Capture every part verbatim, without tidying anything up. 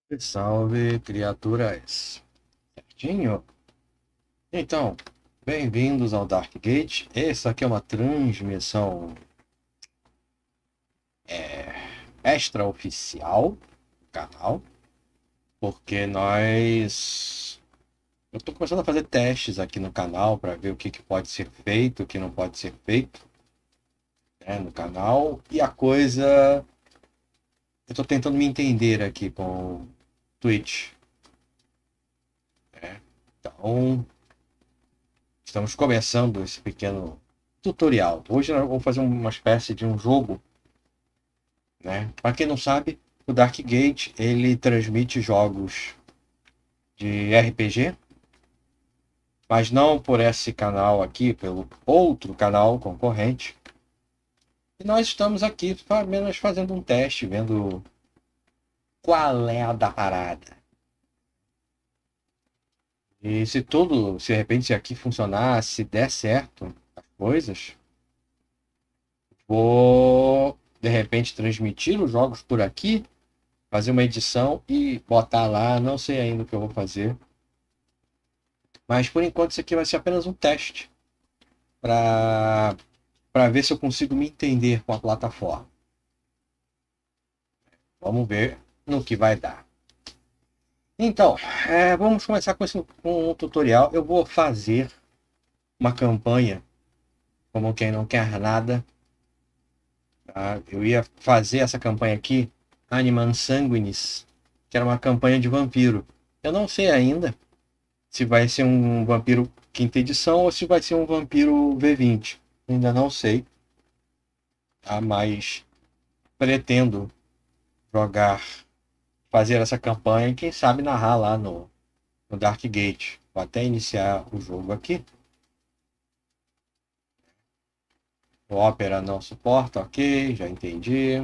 Salve, criaturas! Certinho? Então, bem-vindos ao Dark Gate. Essa aqui é uma transmissão é, extraoficial do canal, porque nós. Eu estou começando a fazer testes aqui no canal para ver o que, que pode ser feito, o que não pode ser feito, né, no canal. E a coisa. Eu estou tentando me entender aqui com o Twitch. Né? Então, estamos começando esse pequeno tutorial. Hoje nós vamos fazer uma espécie de um jogo, né? Para quem não sabe, o Dark Gate ele transmite jogos de R P G, mas não por esse canal aqui, pelo outro canal concorrente. E nós estamos aqui apenas fazendo um teste, vendo qual é a da parada. E se tudo, se de repente se aqui funcionar, se der certo as coisas, vou de repente transmitir os jogos por aqui, fazer uma edição e botar lá. Não sei ainda o que eu vou fazer, mas por enquanto isso aqui vai ser apenas um teste para para ver se eu consigo me entender com a plataforma. Vamos ver no que vai dar. Então, é, vamos começar com, esse, com um tutorial. Eu vou fazer uma campanha como quem não quer nada. Tá? Eu ia fazer essa campanha aqui, Animam Sanguinis, que era uma campanha de vampiro. Eu não sei ainda se vai ser um vampiro quinta edição ou se vai ser um vampiro V vinte. Ainda não sei. Tá? Mas pretendo jogar, fazer essa campanha e quem sabe narrar lá no, no Dark Gate. Vou até iniciar o jogo aqui. O Opera não suporta, ok, já entendi.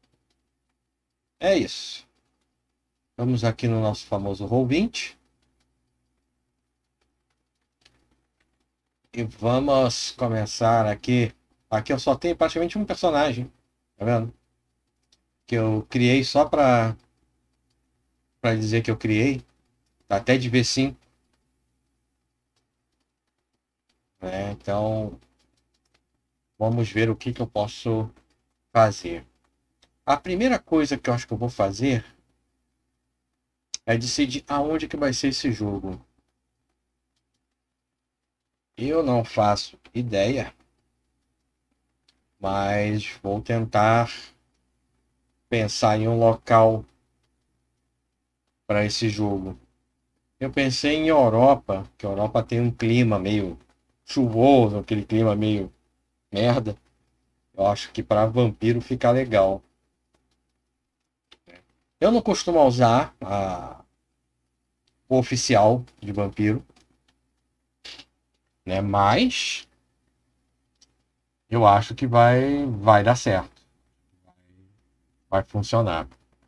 É isso. Vamos aqui no nosso famoso roll vinte. E vamos começar aqui. Aqui eu só tenho praticamente um personagem. Tá vendo? Que eu criei só para para dizer que eu criei. Tá até de V cinco. Né? Então, vamos ver o que, que eu posso fazer. A primeira coisa que eu acho que eu vou fazer é decidir aonde que vai ser esse jogo. Eu não faço ideia, mas vou tentar pensar em um local para esse jogo. Eu pensei em Europa, que a Europa tem um clima meio chuvoso, aquele clima meio merda. Eu acho que para vampiro fica legal. Eu não costumo usar a... o oficial de vampiro, né? Mas eu acho que vai, vai dar certo. Vai funcionar.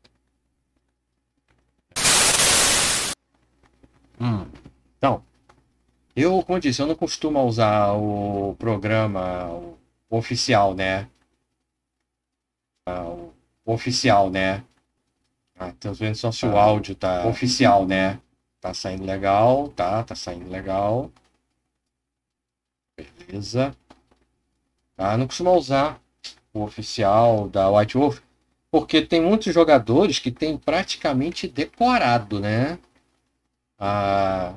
Hum. Então, eu, como eu disse, eu não costumo usar o programa o oficial, né? O oficial, né? Ah, tô vendo só se o áudio tá oficial, né? Tá saindo legal, tá? Tá saindo legal. Beleza. Tá? Não costumo usar o oficial da White Wolf, porque tem muitos jogadores que têm praticamente decorado, né? A,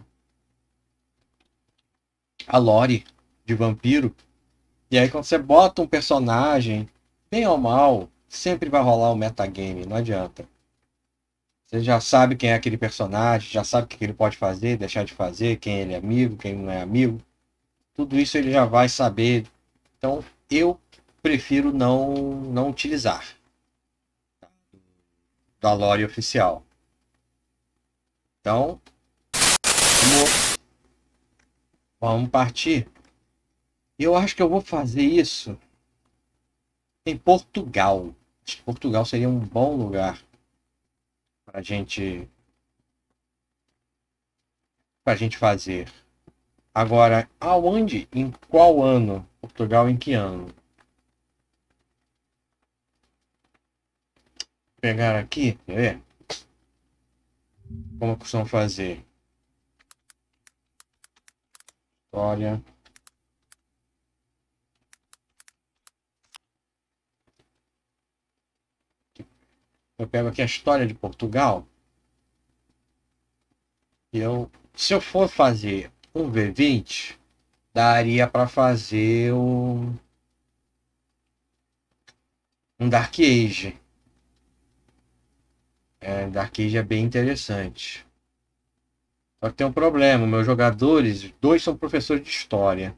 a lore de vampiro. E aí quando você bota um personagem, bem ou mal, sempre vai rolar um metagame, não adianta. Você já sabe quem é aquele personagem, já sabe o que ele pode fazer, deixar de fazer, quem ele é amigo, quem não é amigo. Tudo isso ele já vai saber. Então eu prefiro não, não utilizar da lore oficial. Então, vamos, vamos partir. Eu acho que eu vou fazer isso em Portugal. Acho que Portugal seria um bom lugar para gente, para gente fazer. Agora, aonde? Em qual ano? Portugal em que ano? Vou pegar aqui, quer ver? Como eu costumo fazer? História. Eu pego aqui a história de Portugal. E eu, se eu for fazer um V vinte, daria para fazer um, um Dark Age. É, Dark Age é bem interessante. Só que tem um problema, meus jogadores, dois são professores de história.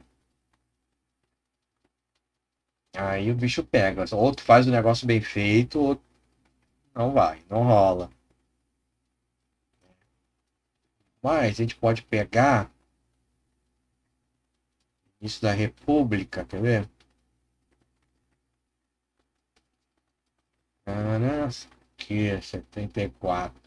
Aí o bicho pega. Outro faz o negócio bem feito, outro não vai, não rola. Mas a gente pode pegar isso da República, quer ver? Ah, aqui, setenta e quatro.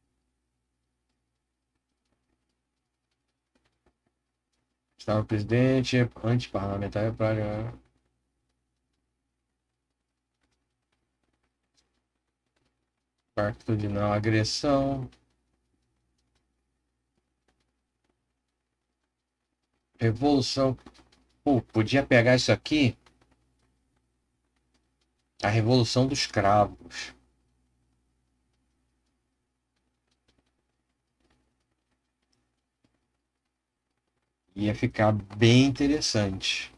Estava presidente, antiparlamentar para. Pacto de não agressão. Revolução. Pô, podia pegar isso aqui. A Revolução dos Cravos. Ia ficar bem interessante.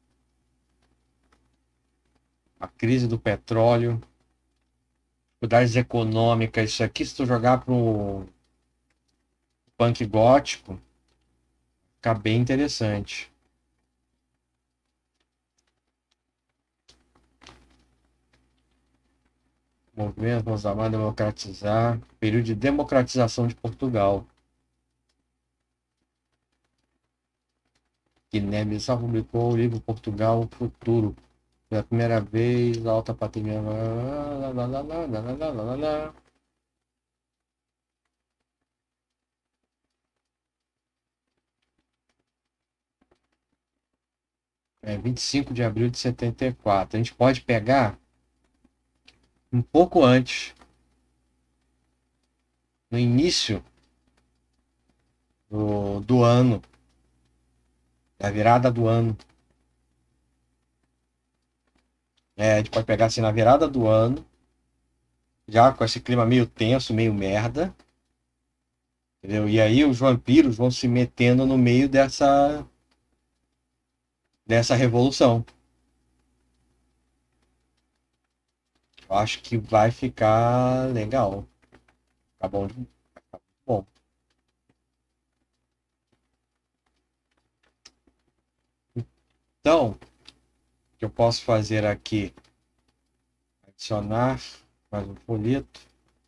A crise do petróleo. Dificuldades econômicas. Isso aqui, se tu jogar pro punk gótico, fica bem interessante. Movimento, vamos amar, democratizar. Período de democratização de Portugal. Guiné-Bissau publicou o livro Portugal Futuro. Pela primeira vez, a alta patrimônio. É vinte e cinco de abril de setenta e quatro. A gente pode pegar um pouco antes, no início do, do ano, da virada do ano. É, a gente pode pegar assim na virada do ano, já com esse clima meio tenso, meio merda. Entendeu? E aí os vampiros vão se metendo no meio dessa, dessa revolução. Eu acho que vai ficar legal. Tá bom? Bom. Então, o que eu posso fazer aqui? Adicionar mais um folheto.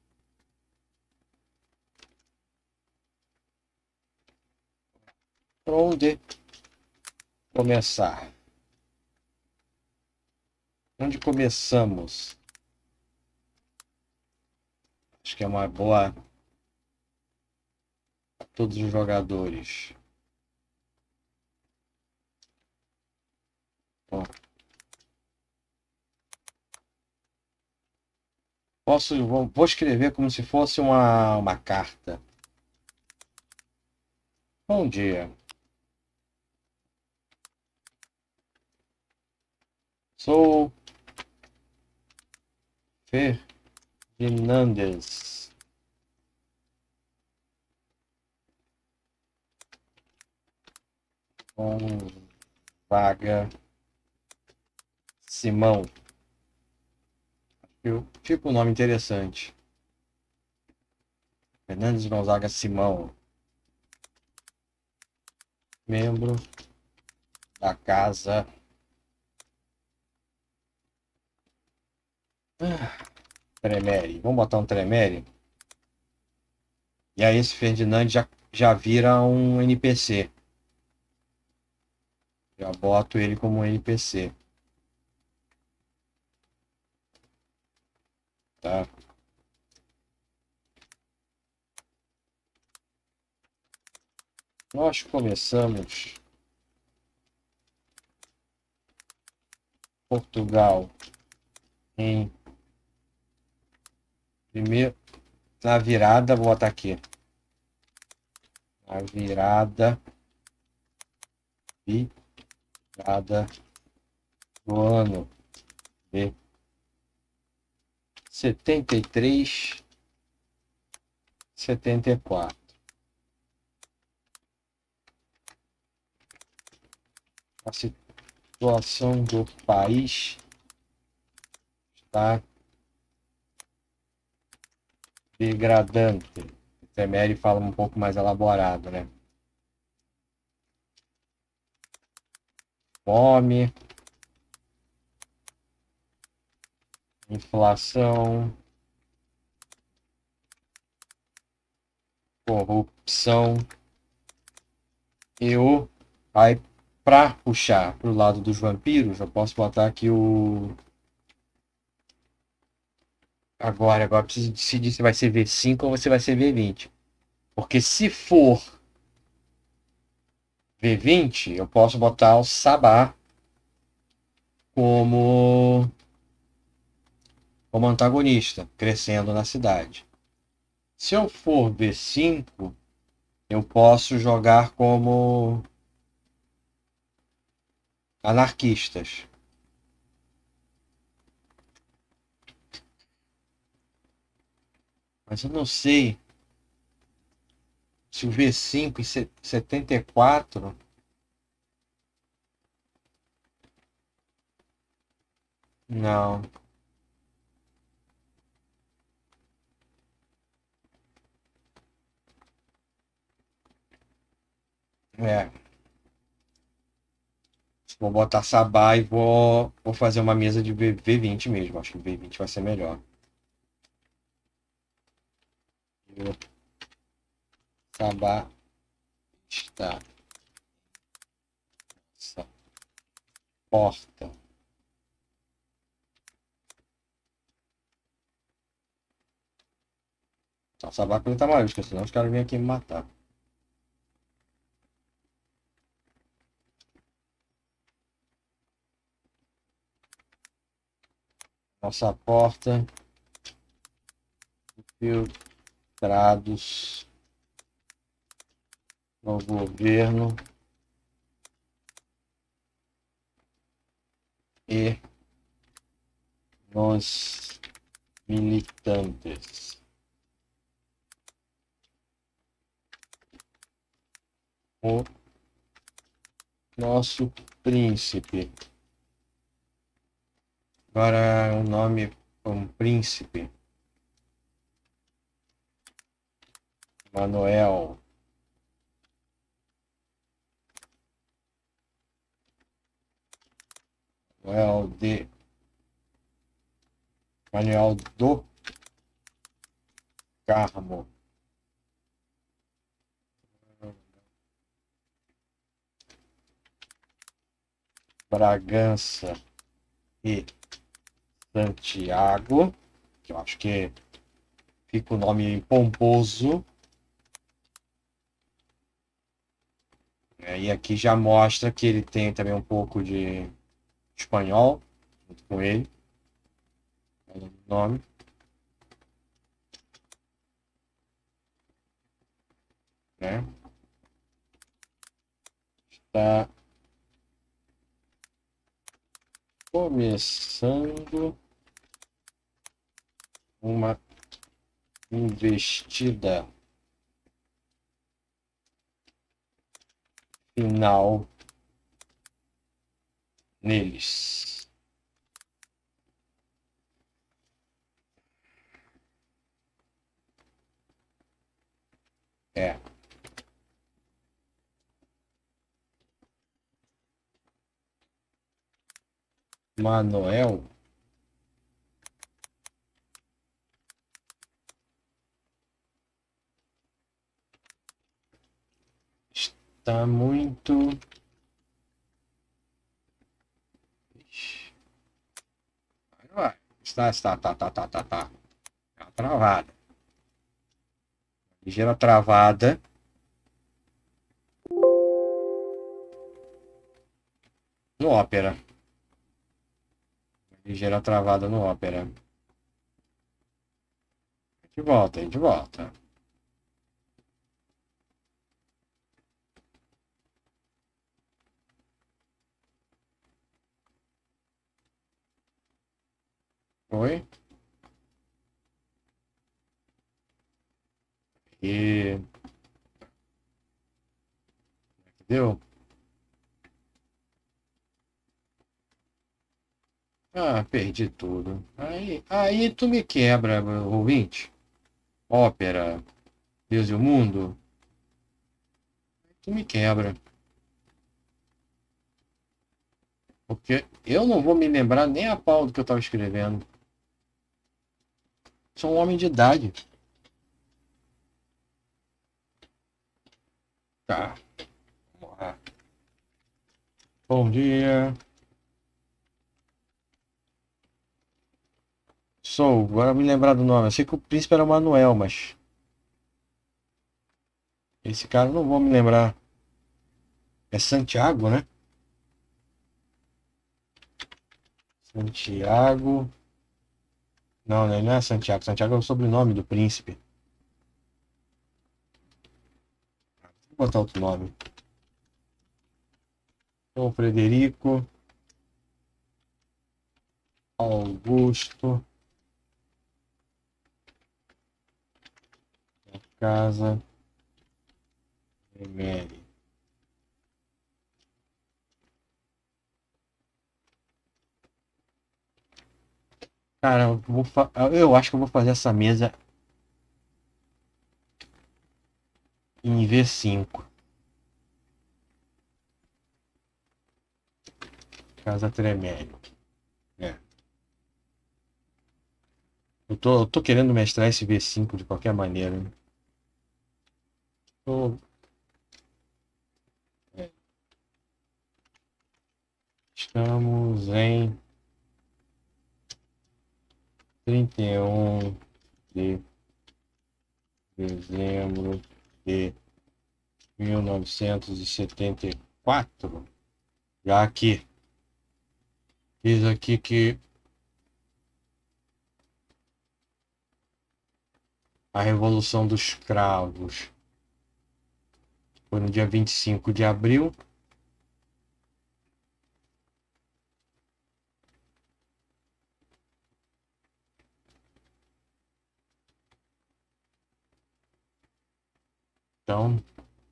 Onde começar? Onde começamos? Acho que é uma boa para todos os jogadores. Bom, posso, vou, vou escrever como se fosse uma, uma carta. Bom dia. Sou Fernandes. Gonzaga Simão. Eu, fica um nome interessante. Fernandes Gonzaga Simão. Membro da casa. Ah, Tremere. Vamos botar um Tremere. E aí esse Ferdinand já, já vira um N P C. Já boto ele como um N P C. Tá? Nós começamos Portugal em primeiro Na virada, vou botar aqui. Na virada. Virada do ano de setenta e três, setenta e quatro. A situação do país está degradante. O Temer fala um pouco mais elaborado, né? Fome, inflação, corrupção e o... Aí, para puxar para o lado dos vampiros, eu posso botar aqui o... Agora, agora preciso decidir se vai ser V cinco ou se vai ser V vinte. Porque se for V vinte, eu posso botar o Sabá como, como antagonista, crescendo na cidade. Se eu for V cinco, eu posso jogar como anarquistas. Mas eu não sei se o V cinco em setenta e quatro... Não. É. Vou botar Sabá e vou, vou fazer uma mesa de V vinte mesmo. Acho que o V vinte vai ser melhor. Sabá está essa porta. Só Sabá com letra maiúscula, senão os caras vêm aqui me matar. Nossa porta. Filtrados no governo e nos militantes. O nosso príncipe. Agora o nome um príncipe. Manuel. Manuel de Manuel do Carmo. Bragança e Santiago, que eu acho que fica o nome pomposo. E aqui já mostra que ele tem também um pouco de espanhol junto com ele. O nome. Né? Está começando uma investida final neles. É. Manuel está muito vai. Está, está, tá, tá, tá, tá, tá. É uma travada. Ligeira travada. No Opera. Ligeira travada no Opera. De volta, de volta. Oi? E... Deu? Ah, perdi tudo. Aí, aí tu me quebra, ouvinte. Ópera, Deus e o Mundo. Tu me quebra. Porque eu não vou me lembrar nem a pau do que eu estava escrevendo. Sou um homem de idade. Tá, vamos lá. Bom dia. Sou, agora me lembrar do nome. Eu sei que o príncipe era o Manuel, mas esse cara eu não vou me lembrar. É Santiago, né? Santiago. Não, né? Não é Santiago. Santiago é o sobrenome do príncipe. Vou botar outro nome. Sou Frederico Augusto Casa Mary. Cara, eu, vou fa- eu acho que eu vou fazer essa mesa em V cinco. Casa Tremere. É. Eu tô, eu tô querendo mestrar esse V cinco de qualquer maneira, né? Tô- é. Estamos em trinta e um de dezembro de mil novecentos e setenta e quatro. Já aqui, diz aqui que a Revolução dos Cravos foi no dia vinte e cinco de abril. Então,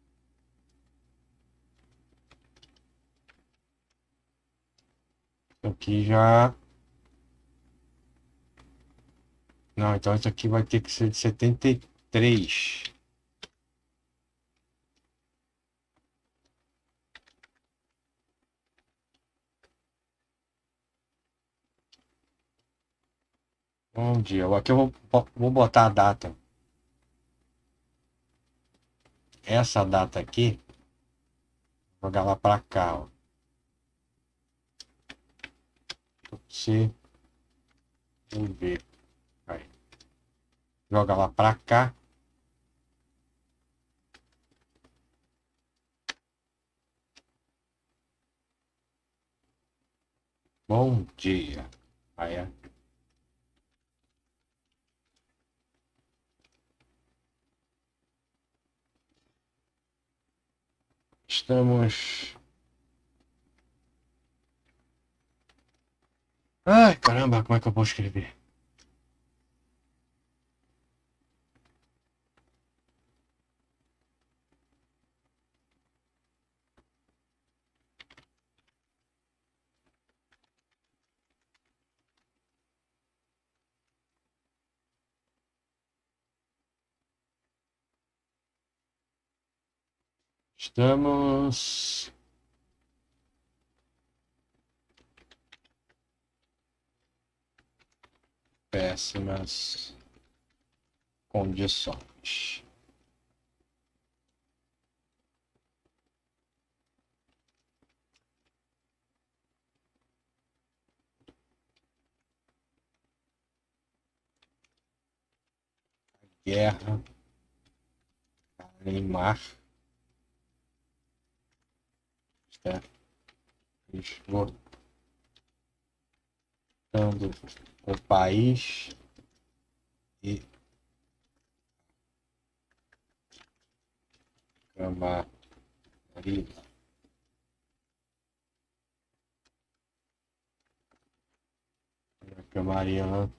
aqui já. Não, então isso aqui vai ter que ser de setenta e três. Bom dia. Aqui eu vou, vou botar a data. Essa data aqui, vou jogar lá para cá, ó. C, V. Aí. Joga lá para cá. Bom dia. Aí é. Estamos. Ai, caramba, como é que eu vou escrever? Estamos. Péssimas condições. Guerra. Neymar. Está esgotando o país e Camarilla. Camarilla.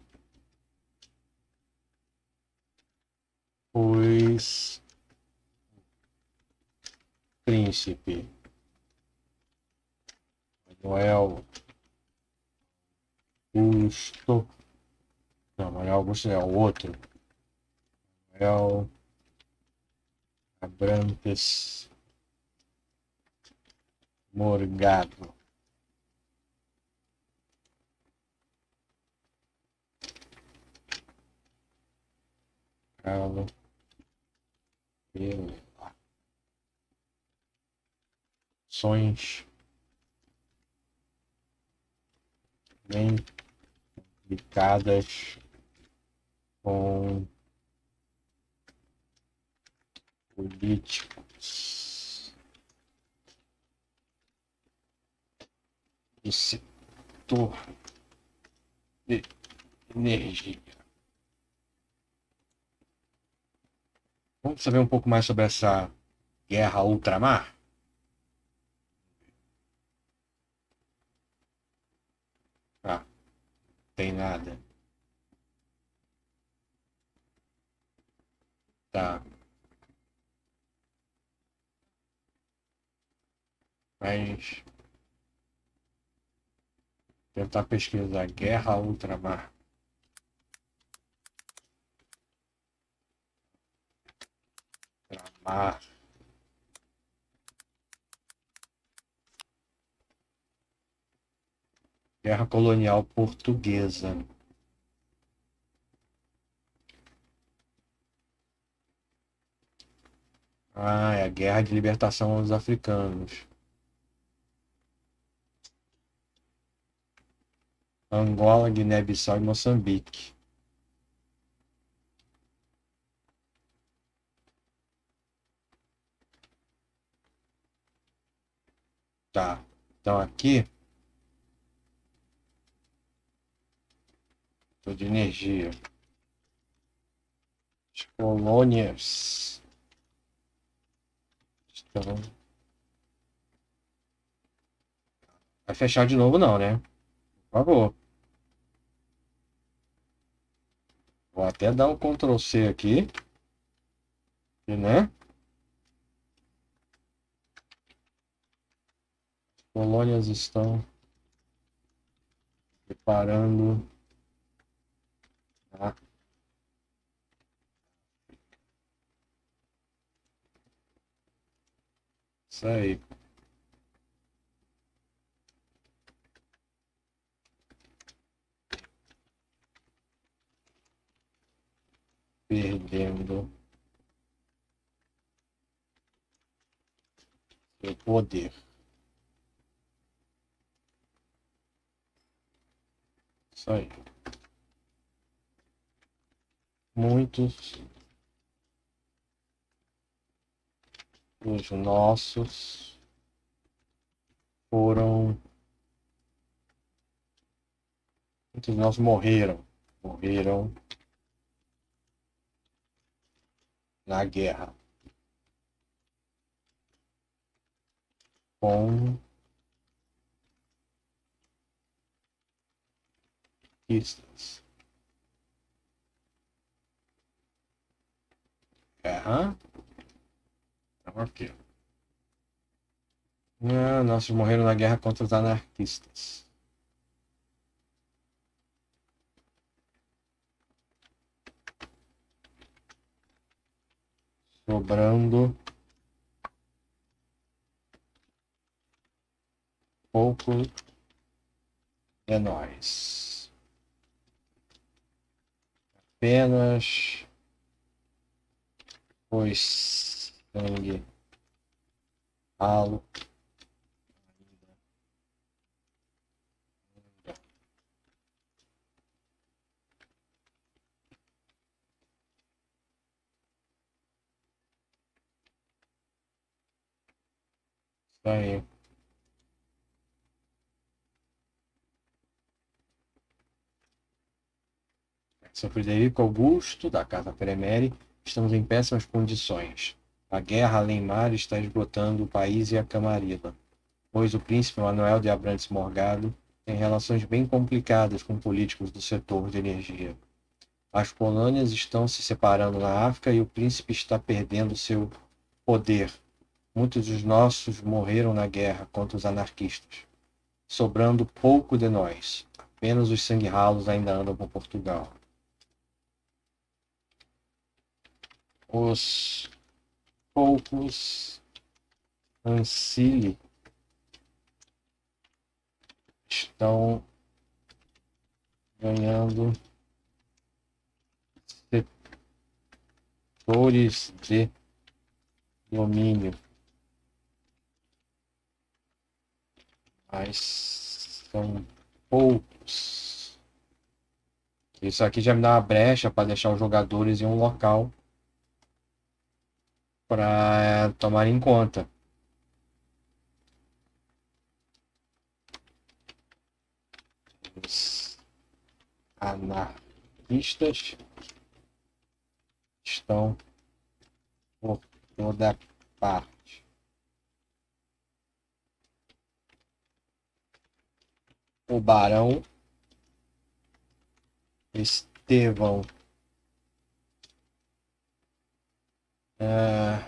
Pois príncipe Manuel Augusto. Não, Manuel Augusto é o outro. Manuel Abrantes Morgado. Carlos Pereira. Ações bem complicadas com políticos do setor de energia. Vamos saber um pouco mais sobre essa guerra ultramar? Ah, tem nada. Tá. Mas tentar pesquisar guerra ultramar. Ultramar. Guerra colonial portuguesa. Ah, é a guerra de libertação aos africanos. Angola, Guiné-Bissau e Moçambique. Tá. Então aqui tô de energia. As colônias estão. Vai fechar de novo não, né? Por favor. Vou até dar um control C aqui. E, né? As colônias estão preparando. Tá? Isso aí. Perdendo seu poder. Isso aí. Muitos dos nossos foram. Muitos de nós morreram. Morreram na guerra. Com conquistas. Guerra. Então, aqui. Ah, nossos morreram na guerra contra os anarquistas. Sobrando pouco de nós. Apenas pois sangue ralo ainda. Isso aí. São Frederico Augusto, da Casa Premere, estamos em péssimas condições. A guerra além mar está esgotando o país e a Camarilla, pois o príncipe Manuel de Abrantes Morgado tem relações bem complicadas com políticos do setor de energia. As colônias estão se separando na África e o príncipe está perdendo seu poder. Muitos dos nossos morreram na guerra contra os anarquistas, sobrando pouco de nós. Apenas os sangue ralos ainda andam por Portugal. Os poucos Ancile estão ganhando setores de domínio, mas são poucos. Isso aqui já me dá uma brecha para deixar os jogadores em um local para tomar em conta. Os anarquistas estão por toda parte. O barão Estevão é...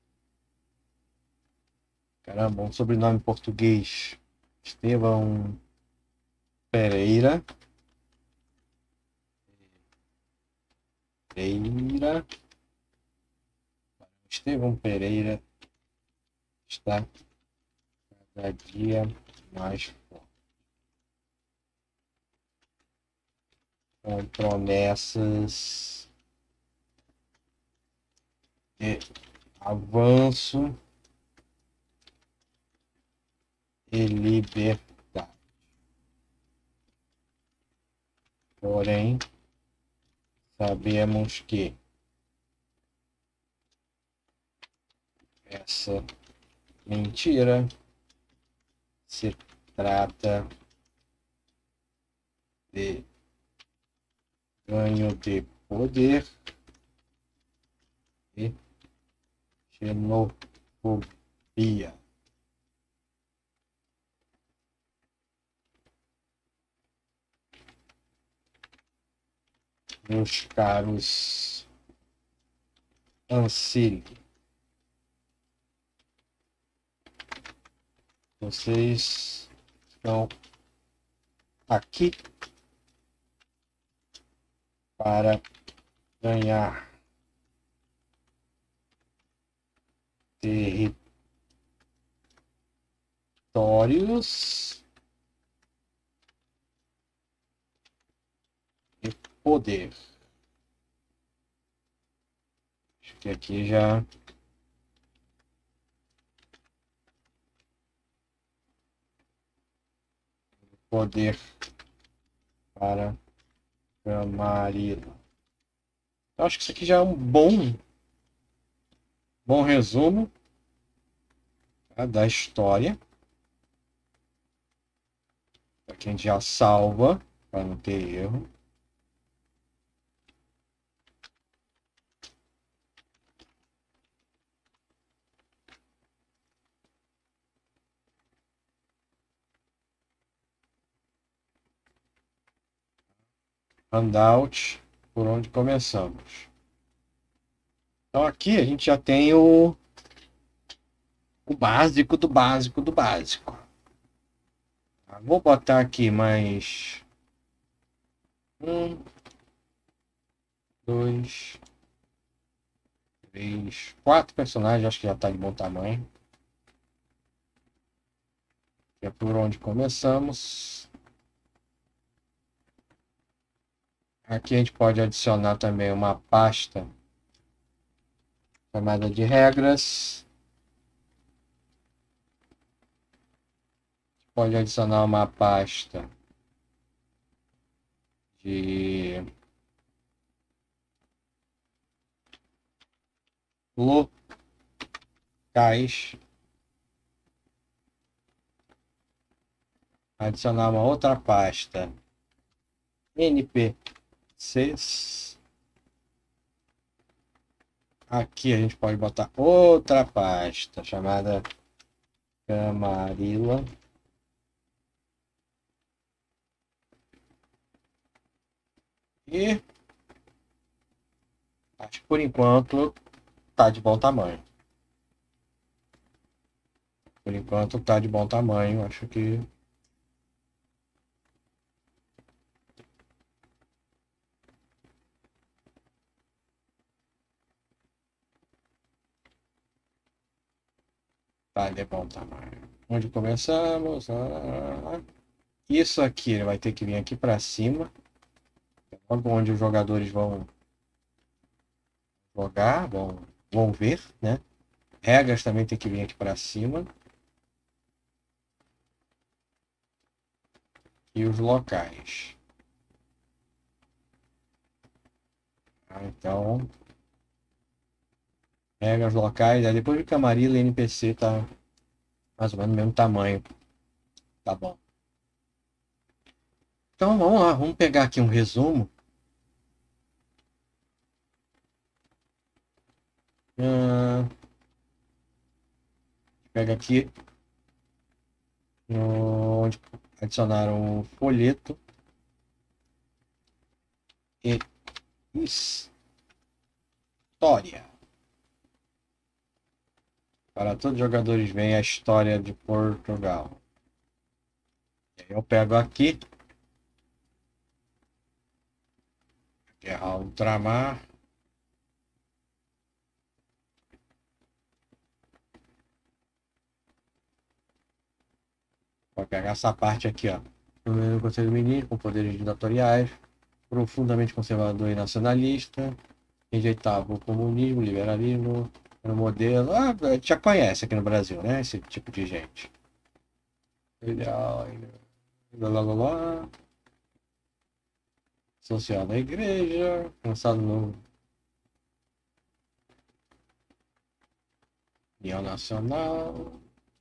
caramba, um sobrenome português. Estevão Pereira. Pereira. Estevão Pereira está cada dia mais forte, com promessas de avanço e liberdade. Porém, sabemos que essa mentira se trata de ganho de poder e xenofobia. Meus caros Ancile, vocês estão aqui para ganhar territórios e poder. Acho que aqui já poder para Camarilla. Acho que isso aqui já é um bom bom resumo, tá, da história. Aqui a gente já salva para não ter erro. Handout, por onde começamos. Então aqui a gente já tem o, o básico do básico do básico. Vou botar aqui mais um, dois, três, quatro personagens. Acho que já está de bom tamanho. É por onde começamos. Aqui a gente pode adicionar também uma pasta chamada de regras. Pode adicionar uma pasta de locais. Adicionar uma outra pasta N P Cs. Aqui a gente pode botar outra pasta chamada Camarilla. E acho que por enquanto tá de bom tamanho. Por enquanto tá de bom tamanho. Acho que tá de bom tamanho. Onde começamos? Ah, isso aqui ele vai ter que vir aqui para cima. Logo onde os jogadores vão jogar, vão, vão ver, né? Regras também tem que vir aqui para cima. E os locais. Ah, então, regras locais. Aí depois de Camarilla e N P C tá mais ou menos do mesmo tamanho. Tá bom. Então vamos lá, vamos pegar aqui um resumo. Ah, pega aqui no- onde adicionaram o folheto e história. Para todos os jogadores vem a história de Portugal. E aí eu pego aqui, Guerra Ultramar. Vou pegar essa parte aqui, ó. No Conselho Ministro, com poderes ditatoriais, profundamente conservador e nacionalista, rejeitava o comunismo, liberalismo, era um modelo. Ah, a gente já conhece aqui no Brasil, né? Esse tipo de gente. Ideal, blá, blá, blá, blá. Social da igreja, lançado no União Nacional,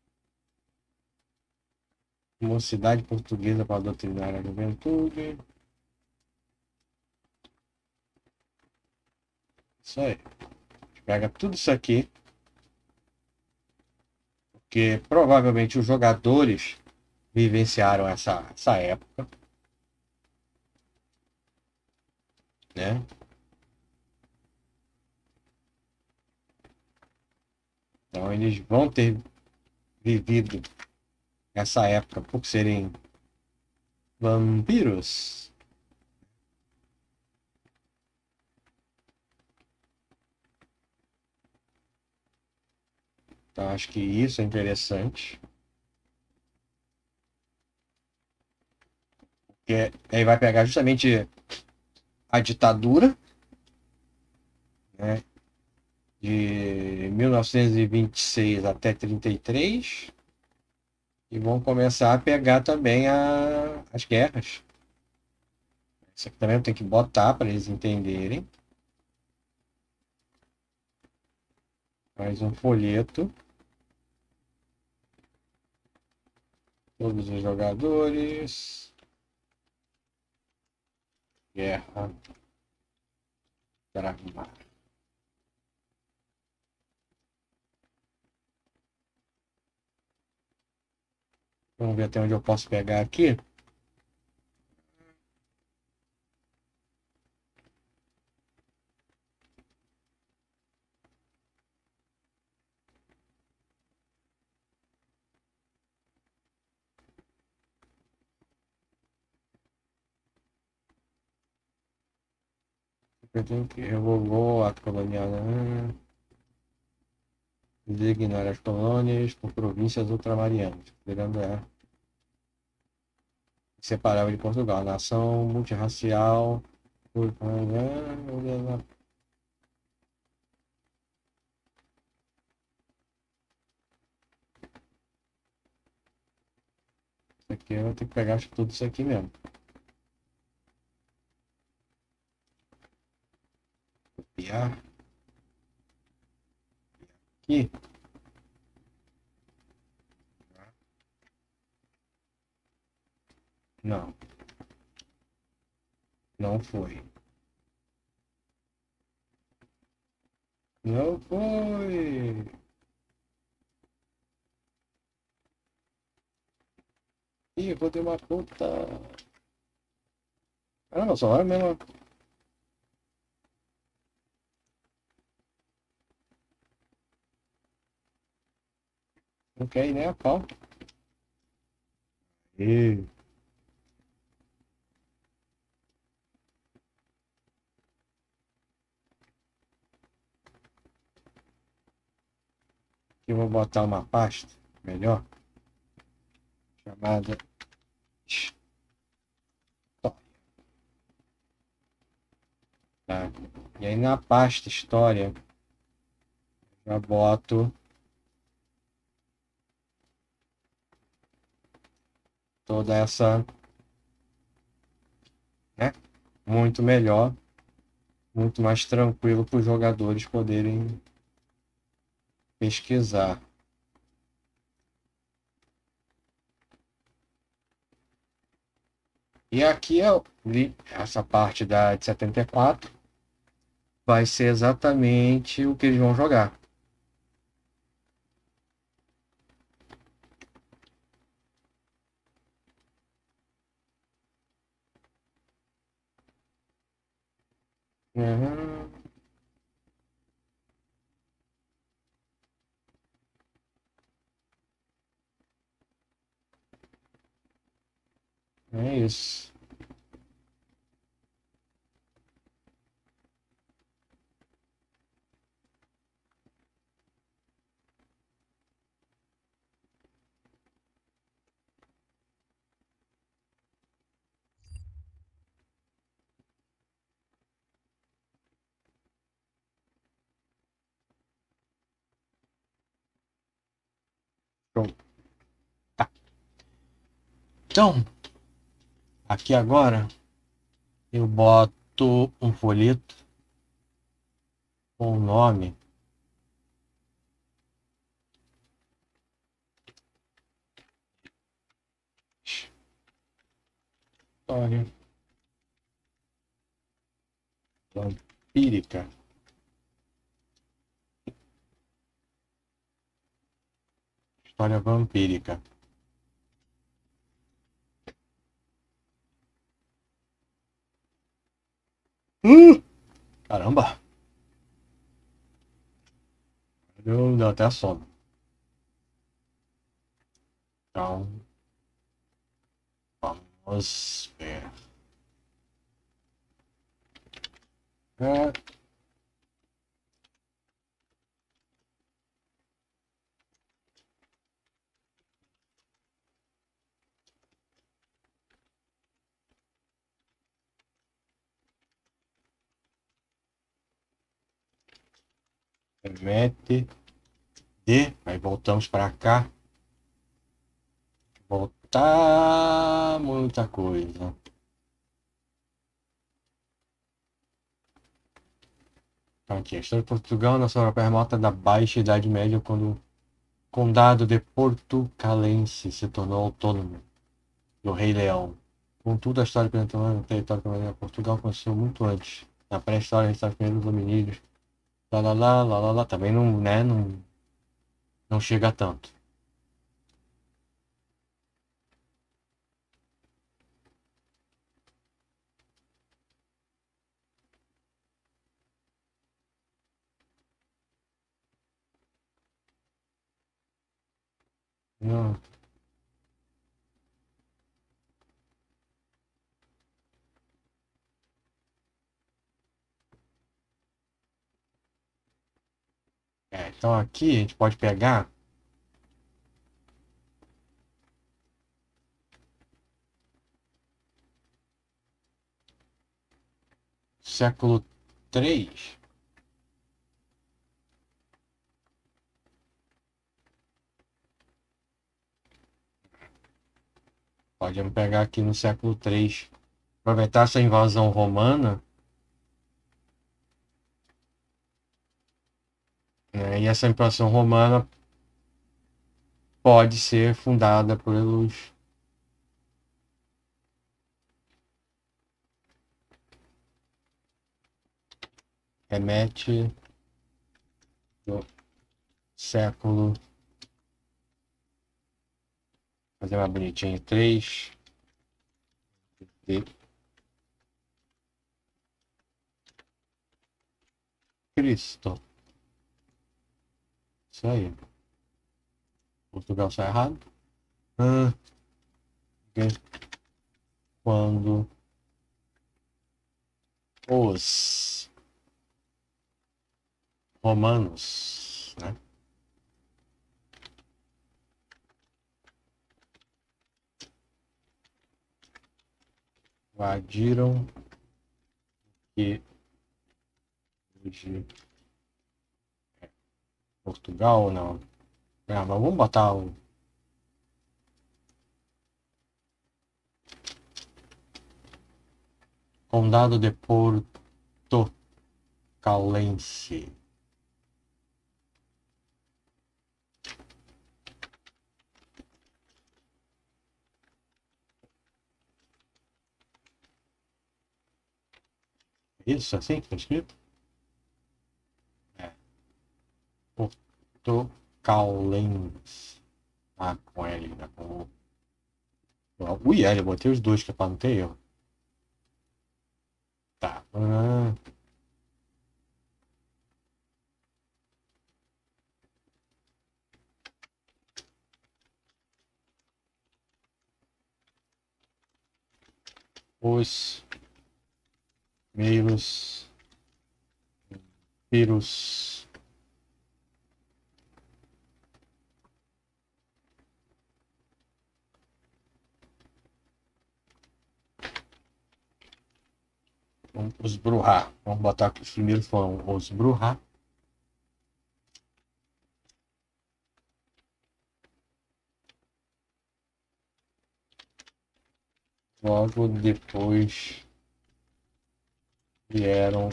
mocidade portuguesa para doutrinar a juventude. Isso aí. A gente pega tudo isso aqui, porque provavelmente os jogadores vivenciaram essa, essa época, né? Então eles vão ter vivido essa época por serem vampiros. Então acho que isso é interessante. Porque aí vai pegar justamente a ditadura, né? De mil novecentos e vinte e seis até trinta e três e vão começar a pegar também a, as guerras. Isso aqui também tem que botar para eles entenderem. Mais um folheto. Todos os jogadores. Guerra. Drama. Vamos ver até onde eu posso pegar aqui. Eu tenho que revogou o ato colonial, né? Designar as colônias por províncias ultramarianas, considerando a inseparável de Portugal, nação multirracial. Por... Isso aqui eu vou ter que pegar acho que tudo isso aqui mesmo. Copiar. Aqui. Não. Não foi. Não foi. Ih, vou ter uma puta. Ah, não, só hora mesmo. Não quer ir nem a pau. Ih. Eu vou botar uma pasta melhor chamada história. Tá? E aí na pasta história já boto toda essa, né? Muito melhor, muito mais tranquilo para os jogadores poderem pesquisar. E aqui é essa parte da de setenta e quatro vai ser exatamente o que eles vão jogar. Uhum. É isso. Show. Tá. Então, aqui agora eu boto um folheto com o nome. História vampírica. História vampírica. Hum! Caramba! Deu, deu até sono. Então, vamos ver. É, remete de. Aí voltamos para cá. Voltar muita coisa. Aqui, a história de Portugal, nação europeia remota da Baixa Idade Média, quando o Condado de Portucalense se tornou autônomo do Rei Leão. Contudo, a história apresentando no território colonial Portugal começou muito antes. Na pré-história, a os primeiros domínios. Lá, lá, lá, lá, lá, lá. Também não, né, não, não chega tanto. Não. É, então aqui a gente pode pegar século três. Podemos pegar aqui no século três. Aproveitar essa invasão romana, né, e essa invasão romana pode ser fundada pelos remete do século. Fazer mais bonitinho. três de Cristo. Isso aí. Portugal está errado. Ah, quando os romanos, né, invadiram que hoje é Portugal, não. Ah, mas vamos botar o Condado de Porto Calense. Isso assim que está escrito? É. Porto Calense. Ah, com L, né? Com o I L, eu botei os dois que é pra não ter erro. Tá. Ah, os meios Pirus. Os Bruhá. Vamos botar que os primeiros foram os Bruhá. Logo depois vieram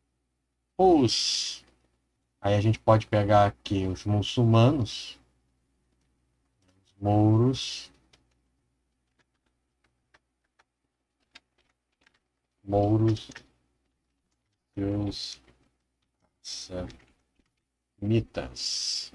os. Aí a gente pode pegar aqui os muçulmanos, os mouros, mouros e os samitas.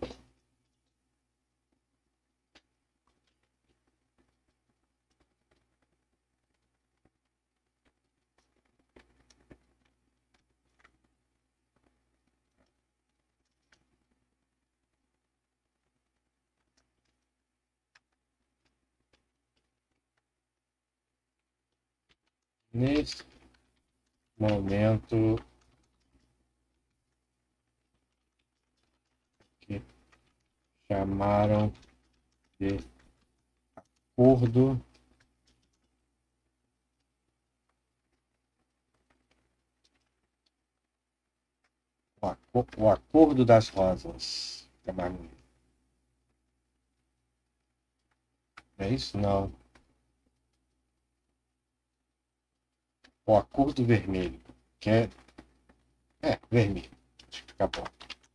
Nesse momento que chamaram de acordo o, acor o acordo das rosas. É isso? Não. O acordo vermelho, que é, é vermelho. Acho que fica bom.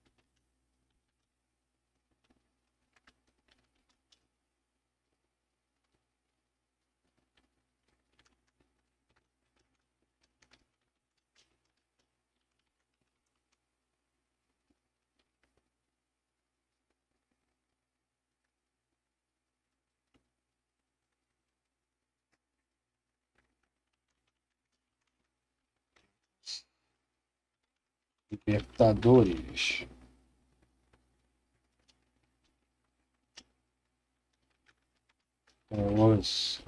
Libertadores. Os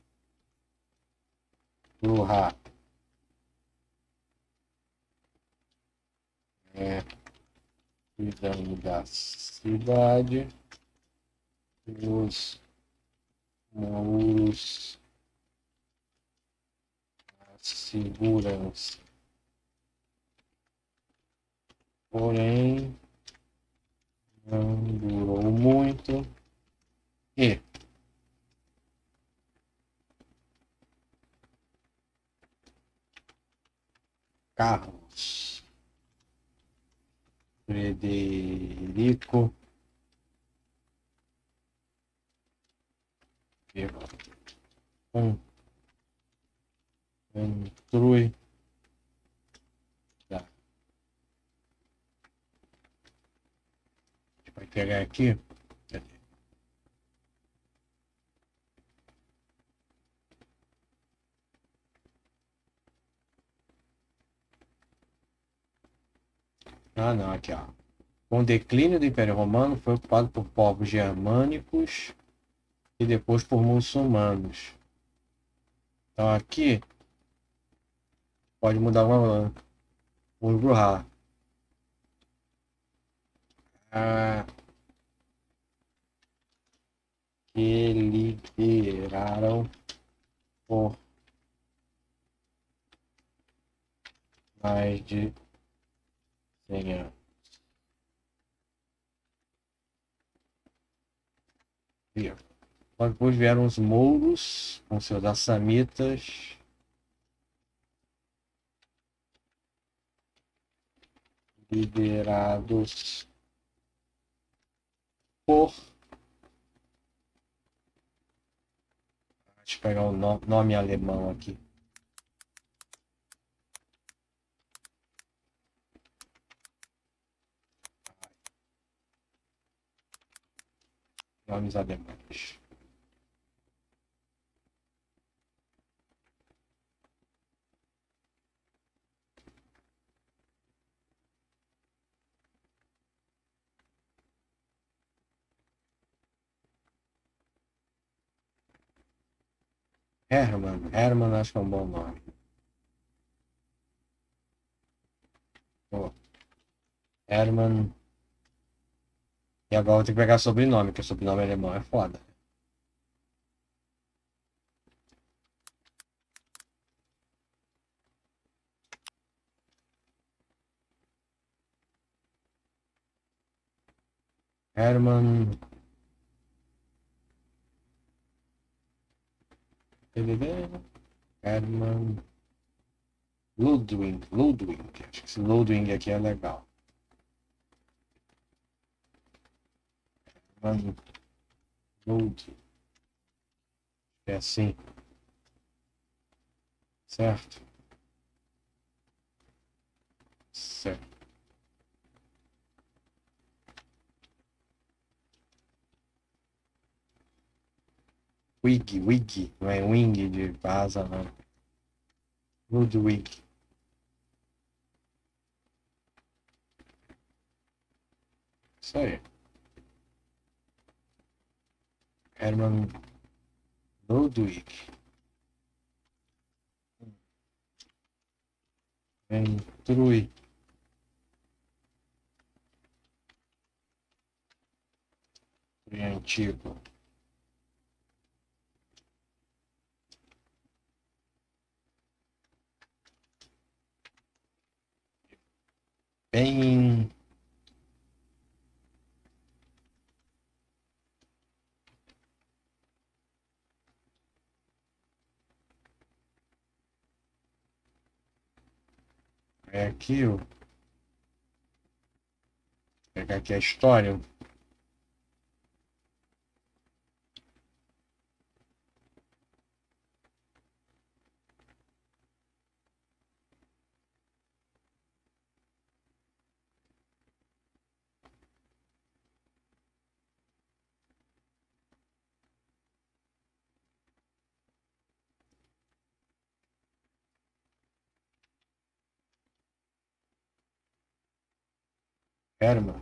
Bruhá. É, cuidando da cidade. Os mouros. A segurança. Porém, não durou muito. E Carlos Frederico um Entrui da aqui. Ah, não, aqui, ó. Com o declínio do Império Romano, foi ocupado por povos germânicos e depois por muçulmanos. Então aqui pode mudar uma Urguhá. Ah, que lideraram por mais de cem anos. Depois vieram os mouros com seus assamitas. Liderados por... Deixa eu pegar o no- nome alemão aqui. Nomes alemães. Hermann. Hermann acho que é um bom nome. Pô. Hermann. E agora vou ter que pegar sobrenome, porque sobrenome alemão é foda. Hermann. Hermann. Ludwig. Ludwig. Acho que esse Ludwig aqui é legal. Hermann. Ludwig. É assim. Certo? Certo. Wig, Wig, não é wing de asa, não. Ludwig. Isso aí. Hermann Ludwig. Entrui. Antigo. Bem. É aqui, ó. Vou pegar aqui a história. Hermann.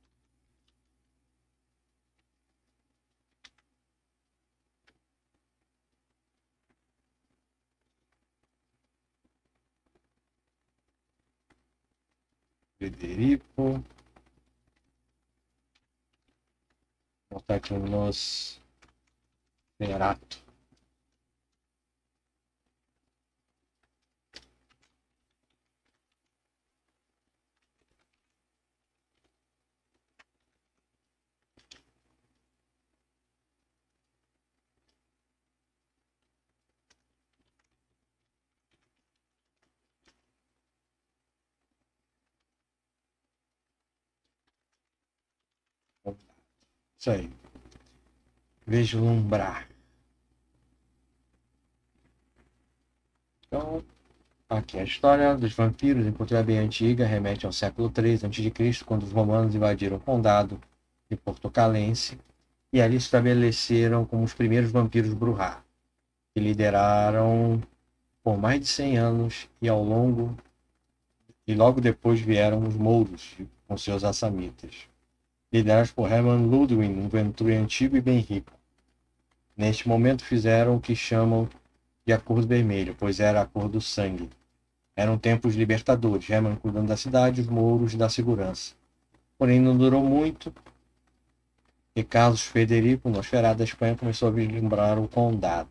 Frederico. Vou botar aqui nos Ferato. Isso aí. Vislumbrar. Então, aqui a história dos vampiros, em cultura bem antiga, remete ao século três antes de Cristo, quando os romanos invadiram o condado e portucalense, e ali se estabeleceram como os primeiros vampiros Brujá, que lideraram por mais de cem anos e ao longo e logo depois vieram os mouros com seus assamitas, liderados por Hermann Ludwig, um venture antigo e bem rico. Neste momento fizeram o que chamam de Acordo Vermelho, pois era a cor do sangue. Eram tempos libertadores, Hermann cuidando da cidade, os mouros da segurança. Porém, não durou muito, e Carlos Frederico, Nosferatu da Espanha, começou a vislumbrar o condado.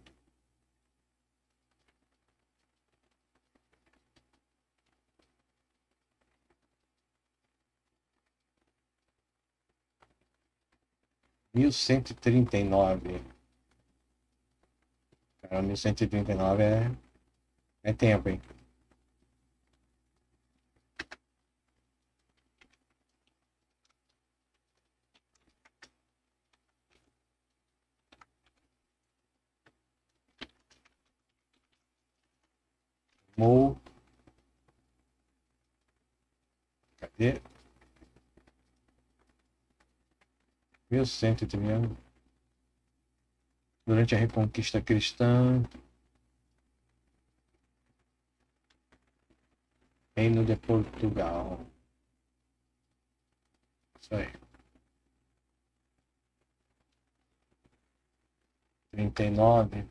mil cento e trinta e nove. Cara, mil cento e trinta e nove é, é tempo, hein? Mou. Cadê? mil cento e trinta. Durante a Reconquista Cristã, Reino de Portugal. Isso aí. trinta e nove.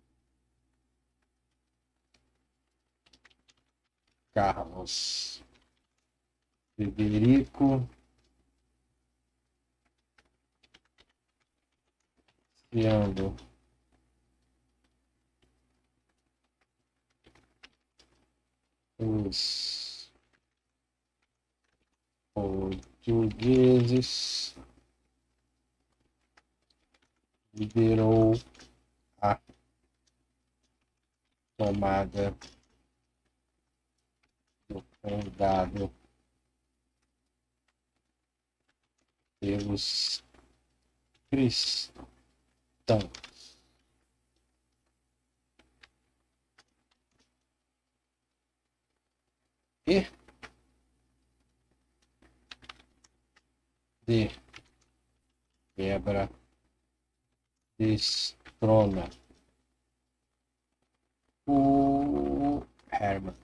Carlos Frederico. Criando os portugueses, liderou a tomada do condado pelos cristãos. E de quebra destrona o Hermann.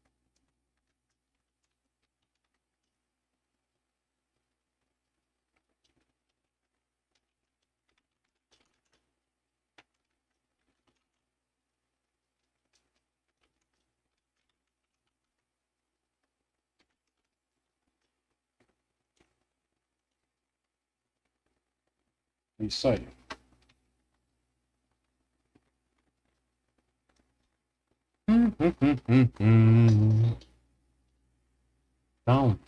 Isso aí. Hum, hum, hum, hum, hum. Então,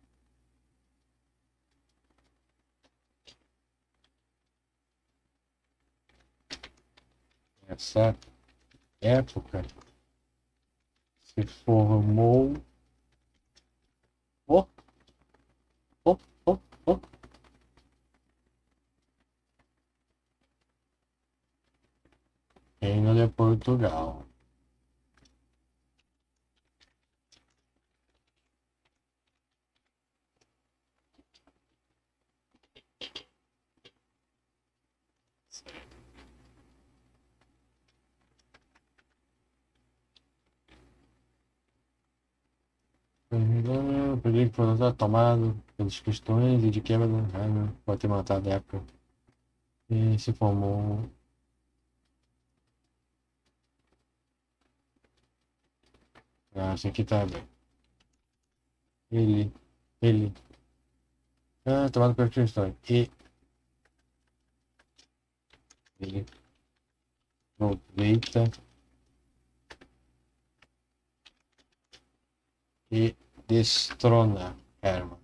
essa época se formou o, o, o, o Reino de Portugal. O perigo foi tomado pelos cristãos e de quebra do reino pode ter matado a época e se formou. Ah, esse aqui tá bem. Ele, ele. Ah, tomado pelos cristãos. E ele aproveita e destrona Hermann.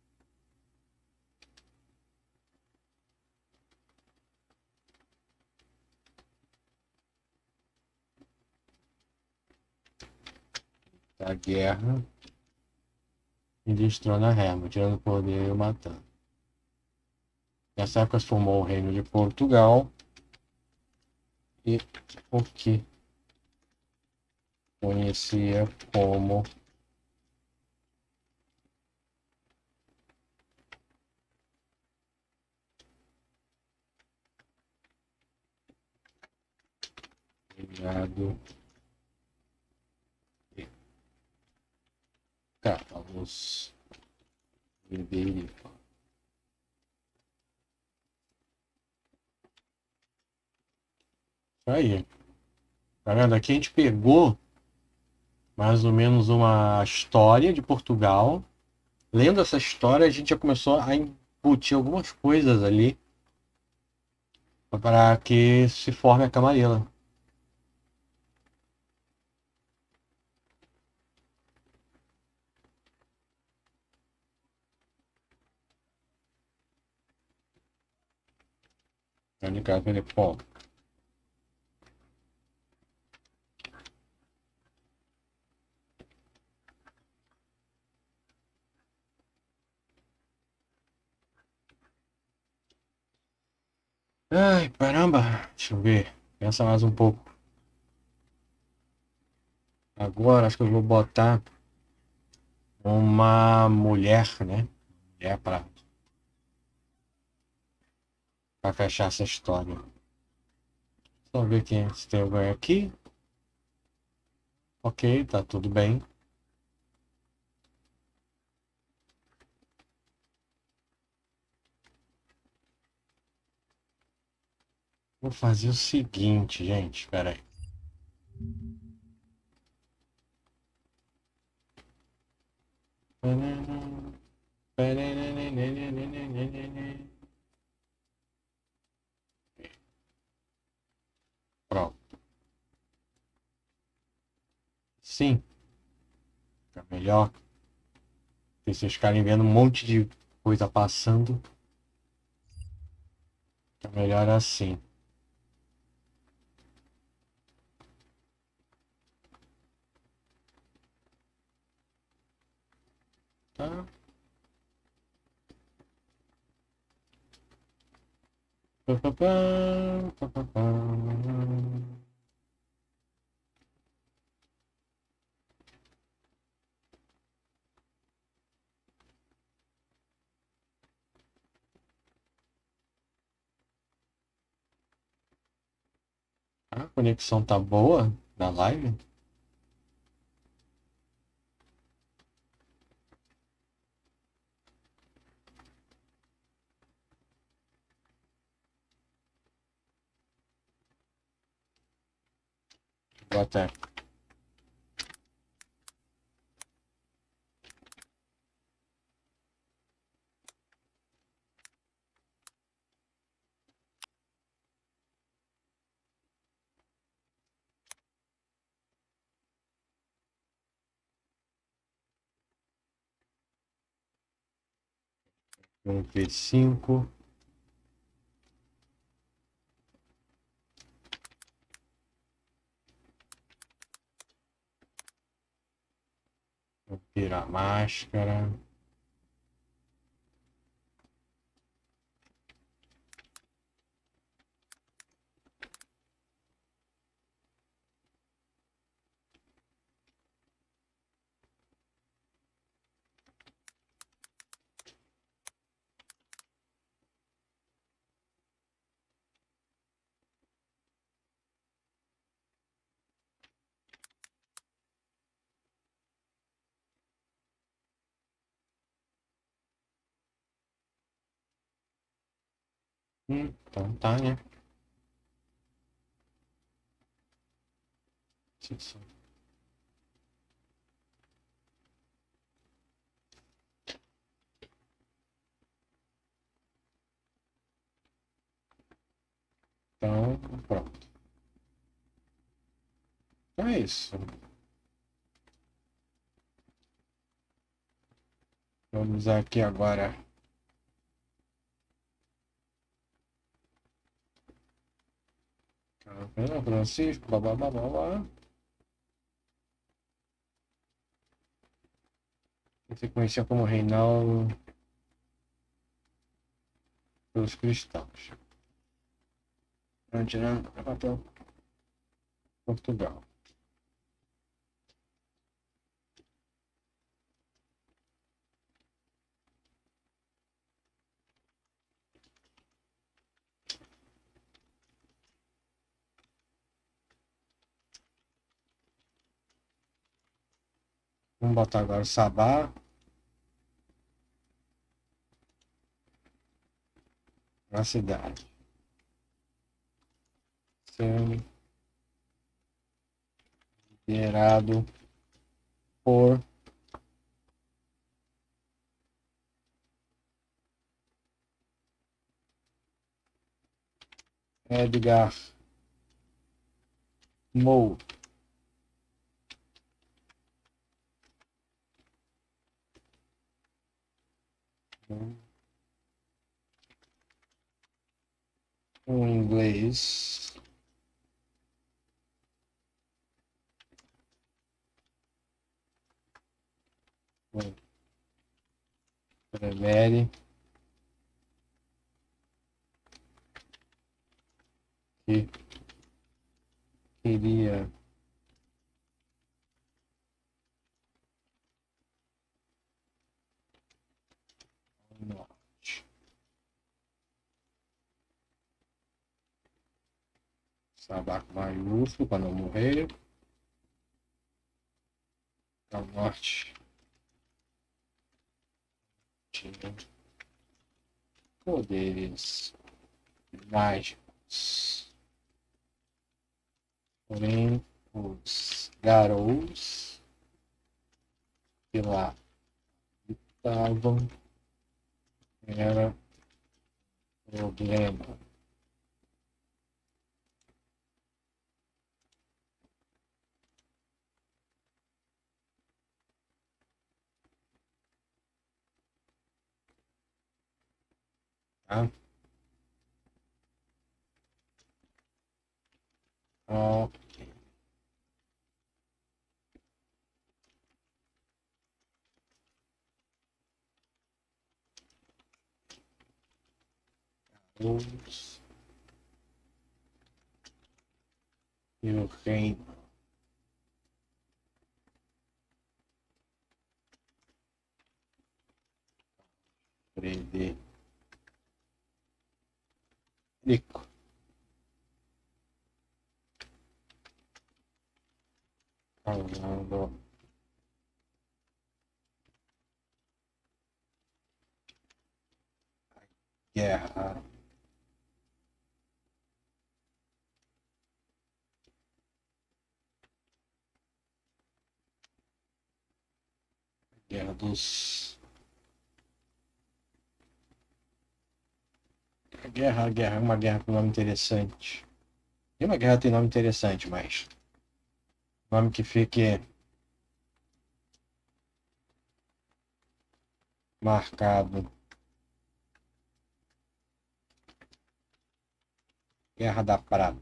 Da guerra e destrona Hermann, tirando o poder e o matando. Nessa época se formou o Reino de Portugal e o que conhecia como Obrigado. Carlos Ribeiro. Isso aí. Tá vendo? Aqui a gente pegou mais ou menos uma história de Portugal. Lendo essa história, a gente já começou a embutir algumas coisas ali para que se forme a Camarilla. Pô, ai, caramba. Deixa eu ver. Pensa mais um pouco. Agora acho que eu vou botar uma mulher, né? Mulher para para fechar essa história. Só ver quem se tem alguém aqui. Ok, tá tudo bem. Vou fazer o seguinte, gente. Espera aí. Pronto. Sim, fica melhor. Se vocês ficarem vendo um monte de coisa passando, fica melhor assim. Tá? Pá, pá, pá, pá, pá, pá. A conexão tá boa da live? Vou até. Um v cinco. Vou tirar a máscara. Hum, então tá, né? Sim, sim. Então, pronto. Então é isso. Vamos aqui agora. Francisco, blá blá blá blá blá. Você conhecia como Reinaldo pelos cristãos. Tirando papel Portugal. Vamos botar agora o Sabá. Na cidade. Sendo liderado por Edgar Moe. Um inglês. Prefere que queria norte. Sabaco maiúsculo para não morrer. Ao norte. Tinha poderes mágicos. Porém, os Garous que lá estavam era problema. Tá? Ok. Garous e o reino. Frederico. Causando guerra. Guerra dos. A guerra, a guerra, uma guerra com nome interessante. Nenhuma guerra tem nome interessante, mas nome que fique marcado. Guerra da Prata.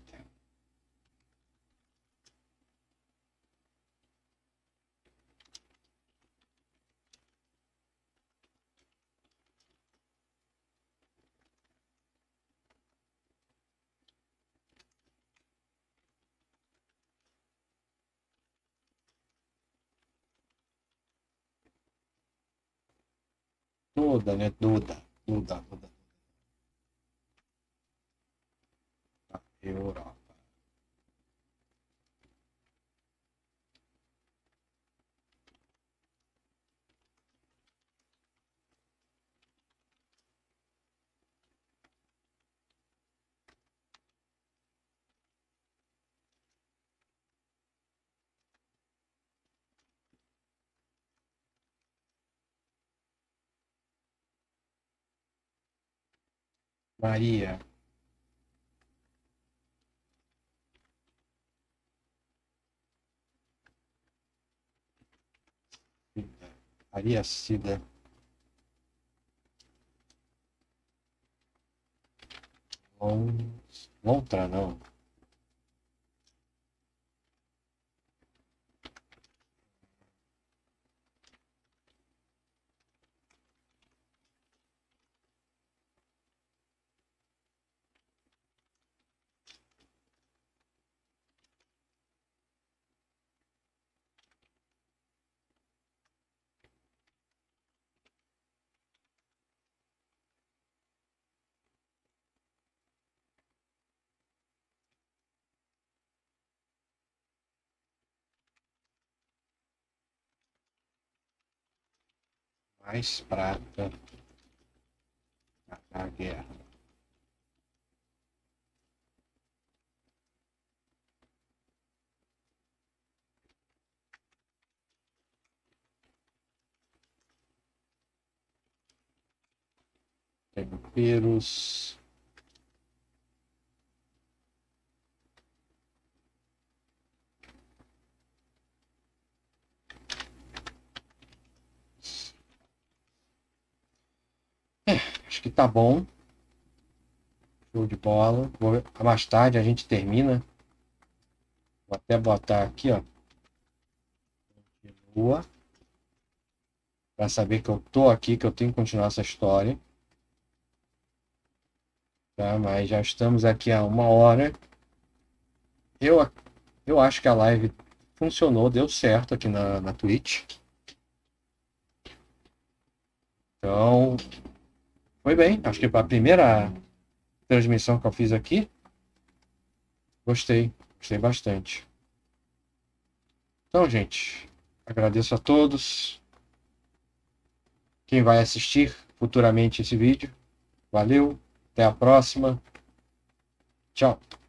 Toda, né? Duda. Duda, Duda. Europa. Maria. Maria Cida. Lontra, não. Mais prata na guerra. Temperos. É, acho que tá bom. Show de bola. Vou, mais tarde a gente termina. Vou até botar aqui, ó. Continua. Para saber que eu tô aqui, que eu tenho que continuar essa história. Tá? Mas já estamos aqui há uma hora. Eu, eu acho que a live funcionou, deu certo aqui na, na Twitch. Então, foi bem. Acho que para a primeira transmissão que eu fiz aqui, gostei. Gostei bastante. Então, gente, agradeço a todos. Quem vai assistir futuramente esse vídeo. Valeu. Até a próxima. Tchau.